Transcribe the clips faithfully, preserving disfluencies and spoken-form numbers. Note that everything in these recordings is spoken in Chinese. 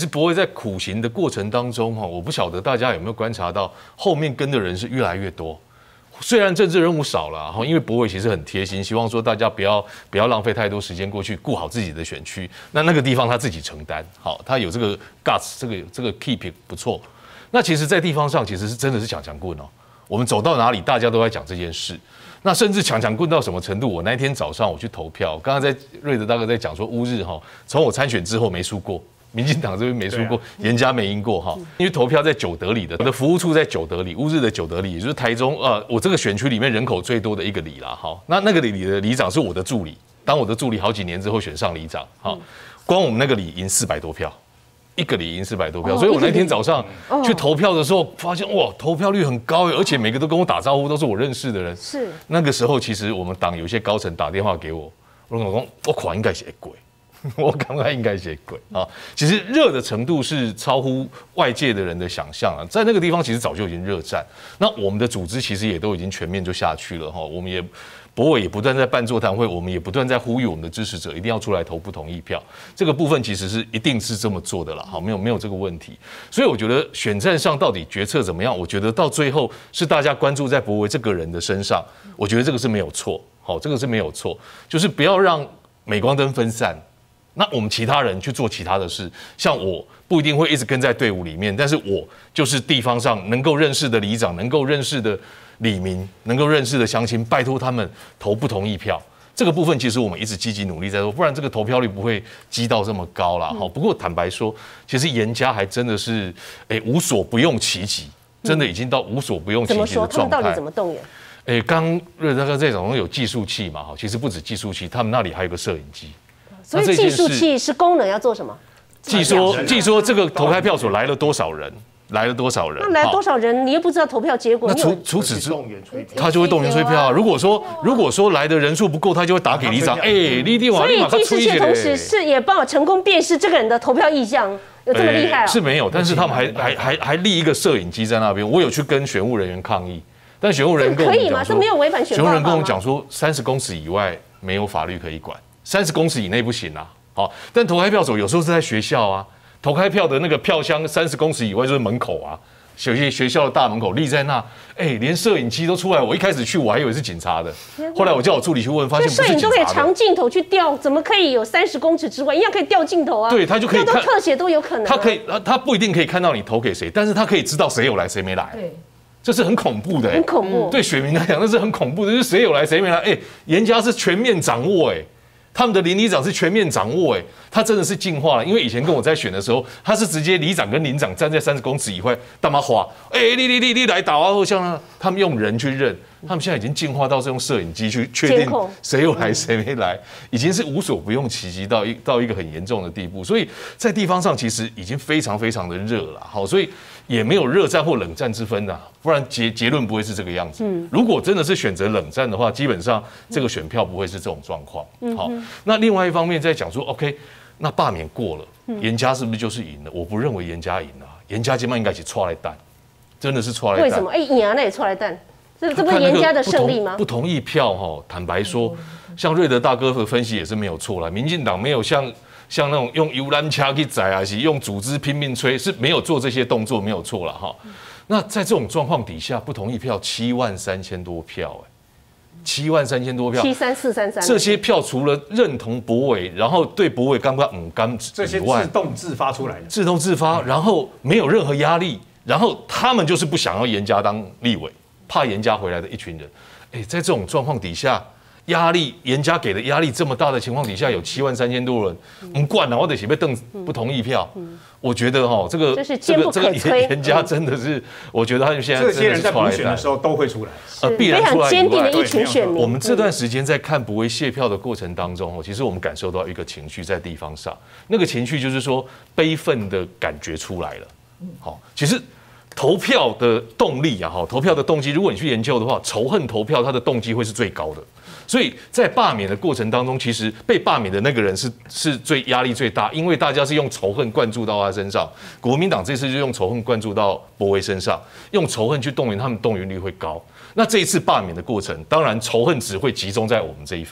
是不会在苦行的过程当中哈，我不晓得大家有没有观察到，后面跟的人是越来越多。虽然政治任务少了哈，因为柏惟其实很贴心，希望说大家不要不要浪费太多时间过去顾好自己的选区，那那个地方他自己承担，好，他有这个 guts， 这个这个 keep 不错。那其实，在地方上其实是真的是强强棍哦，我们走到哪里，大家都在讲这件事。那甚至强强棍到什么程度？我那天早上我去投票，刚刚在瑞德大哥在讲说乌日哈，从我参选之后没输过。民进党这边没输过，严家没赢过哈，因为投票在九德里的，我的服务处在九德里，乌日的九德里，也就是台中呃，我这个选区里面人口最多的一个里啦哈。那那个里的里长是我的助理，当我的助理好几年之后选上里长，哈，光我们那个里赢四百多票，一个里赢四百多票，所以我那天早上去投票的时候，发现哇，投票率很高，而且每个都跟我打招呼，都是我认识的人。 是那个时候，其实我们党有一些高层打电话给我，我跟我说，我款应该是鬼。我刚刚应该写鬼啊，其实热的程度是超乎外界的人的想象啊，在那个地方其实早就已经热战，那我们的组织其实也都已经全面就下去了哈，我们也柏惟也不断在办座谈会，我们也不断在呼吁我们的支持者一定要出来投不同意票，这个部分其实是一定是这么做的啦，好，没有没有这个问题，所以我觉得选战上到底决策怎么样，我觉得到最后是大家关注在柏惟这个人的身上，我觉得这个是没有错，好，这个是没有错，就是不要让镁光灯分散。那我们其他人去做其他的事，像我不一定会一直跟在队伍里面，但是我就是地方上能够认识的里长，能够认识的里民，能够认识的乡亲，拜托他们投不同意票。这个部分其实我们一直积极努力在做，不然这个投票率不会积到这么高啦。好，不过坦白说，其实严家还真的是，哎，无所不用其极，真的已经到无所不用其极的状态。怎么说？他们到底怎么动员？ 哎，刚瑞大哥这种有计数器嘛，哈，其实不止计数器，他们那里还有个摄影机。 所以计数器是功能要做什么？ 计说计说这个投开票所来了多少人，来了多少人？ 那来了多少人，你又不知道投票结果。 那除除此之外，他就会动员催票啊。如果说如果说来的人数不够，他就会打给里长，哎，你立马立马他催起来。 所以计时器同时是也帮我成功辨识这个人的投票意向，有这么厉害啊？ 是没有，但是他们还还还还立一个摄影机在那边。我有去跟选务人员抗议，但选务人员跟我们讲说， 这没有违反选务人员跟我讲说，三十公尺以外没有法律可以管。三十公尺以内不行啊，好，但投开票所有时候是在学校啊，投开票的那个票箱三十公尺以外就是门口啊，有些学校的大门口立在那，哎、欸，连摄影机都出来。我一开始去我还以为是警察的，后来我叫我助理去问，发现不是警察的。 摄影都可以长镜头去调，怎么可以有三十公尺之外一样可以调镜头啊？ 对，他就可以调到特写都有可能、啊。 他可以，他不一定可以看到你投给谁，但是他可以知道谁有来谁没来。 对。 这是很恐怖的、欸， 很恐怖。 对选民来讲，那是很恐怖的，就是谁有来谁没来。哎、欸，严家是全面掌握、欸，哎。他们的邻里长是全面掌握，哎，他真的是进化了。因为以前跟我在选的时候，他是直接里长跟邻长站在三十公尺以外，大妈花，哎、欸，你你你你来打啊！或像他们用人去认，他们现在已经进化到是用摄影机去确定谁有来谁没来，已经是无所不用其极到一到一个很严重的地步。所以在地方上其实已经非常非常的热了，好，所以也没有热战或冷战之分呐、啊，不然结结论不会是这个样子。嗯，如果真的是选择冷战的话，基本上这个选票不会是这种状况。好。那另外一方面在讲说 ，OK， 那罢免过了，严家是不是就是赢了？我不认为严家赢了，严家今晚应该是错来蛋，真的是错来蛋。 为什么？哎，赢啊，那也错来蛋，这这不是严家的胜利吗？ 不同意票哈，坦白说，像瑞德大哥的分析也是没有错啦。民进党没有像像那种用游览车去宰还是用组织拼命催，是没有做这些动作，没有错啦哈。那在这种状况底下，不同意票七万三千多票、欸，哎。七万三千多票， 七三四三三， 这些票除了认同柏惟，然后对柏惟刚刚嗯刚这些自动自发出来的， 自动自发，然后没有任何压力，然后他们就是不想要严家当立委，怕严家回来的一群人。哎，在这种状况底下，压力严家给的压力这么大的情况底下，有七万三千多人不管了，我得写被邓不同意票。我觉得哈，这个这个这个严家真的是，我觉得他们现在这些人在补选的时候都会出来， 呃，必然出来。 坚定的一群选民。 我们这段时间在看柏惟谢票的过程当中，其实我们感受到一个情绪在地方上，那个情绪就是说悲愤的感觉出来了。好，其实投票的动力啊，哈，投票的动机，如果你去研究的话，仇恨投票它的动机会是最高的。所以在罢免的过程当中，其实被罢免的那个人是是最压力最大，因为大家是用仇恨灌注到他身上。国民党这次就用仇恨灌注到柏惟身上，用仇恨去动员他们，动员率会高。那这一次罢免的过程，当然仇恨只会集中在我们这一方。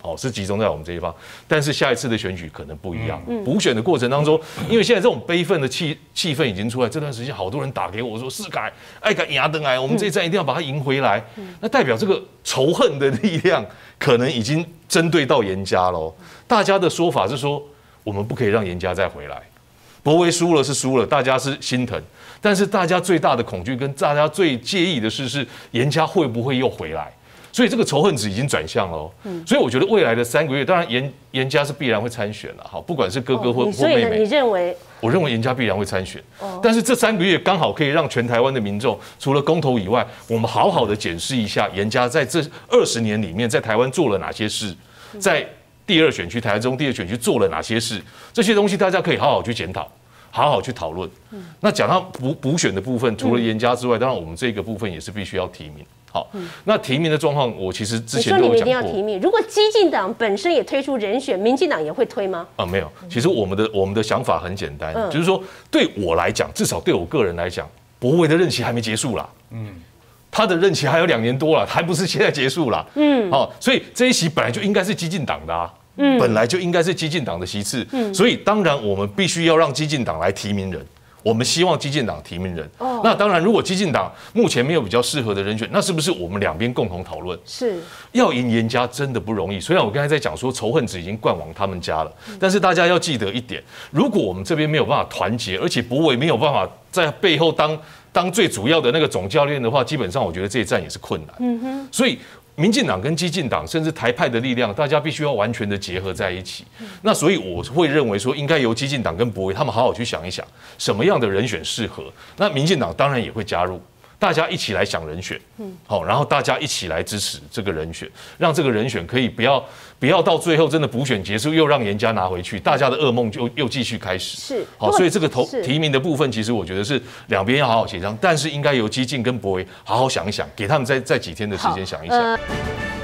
哦，是集中在我们这一方，但是下一次的选举可能不一样。补选的过程当中，因为现在这种悲愤的气气氛已经出来，这段时间好多人打给我说，是改爱改牙登来，我们这一战一定要把它赢回来。那代表这个仇恨的力量可能已经针对到严家喽。大家的说法是说，我们不可以让严家再回来。柏惟输了是输了，大家是心疼，但是大家最大的恐惧跟大家最介意的事是严家会不会又回来，所以这个仇恨值已经转向了。嗯，所以我觉得未来的三个月，当然严严家是必然会参选了，好，不管是哥哥或、哦、或妹妹， 你认为？ 我认为严家必然会参选，哦、但是这三个月刚好可以让全台湾的民众，除了公投以外，我们好好的检视一下严家在这二十年里面在台湾做了哪些事，在第二选区台中第二选区做了哪些事，这些东西大家可以好好去检讨，好好去讨论。嗯、那讲到补补选的部分，除了严家之外，当然我们这个部分也是必须要提名。好，嗯、那提名的状况，我其实之前都有讲过。你说你们一定要提名， 如果激进党本身也推出人选，民进党也会推吗？ 啊，没有。其实我们的我们的想法很简单，嗯、就是说对我来讲，至少对我个人来讲，柏惟的任期还没结束啦。嗯。他的任期还有两年多了，还不是现在结束了。嗯，好、哦，所以这一席本来就应该是激进党的啊，嗯，本来就应该是激进党的席次。嗯，所以当然我们必须要让激进党来提名人，我们希望激进党提名人。哦，那当然，如果激进党目前没有比较适合的人选，那是不是我们两边共同讨论？ 是， 要赢严家真的不容易。虽然我刚才在讲说仇恨值已经灌往他们家了，嗯、但是大家要记得一点，如果我们这边没有办法团结，而且柏惟没有办法在背后当。当最主要的那个总教练的话，基本上我觉得这一战也是困难。嗯哼，所以民进党跟激进党，甚至台派的力量，大家必须要完全的结合在一起。嗯、那所以我会认为说，应该由激进党跟柏惟他们好好去想一想，什么样的人选适合。那民进党当然也会加入。大家一起来想人选，嗯，好，然后大家一起来支持这个人选，让这个人选可以不要不要到最后真的补选结束又让严家拿回去，大家的噩梦就又继续开始。 是， 好，所以这个投提名的部分，其实我觉得是两边要好好协商，但是应该由基进跟柏惟好好想一想，给他们再再几天的时间想一想。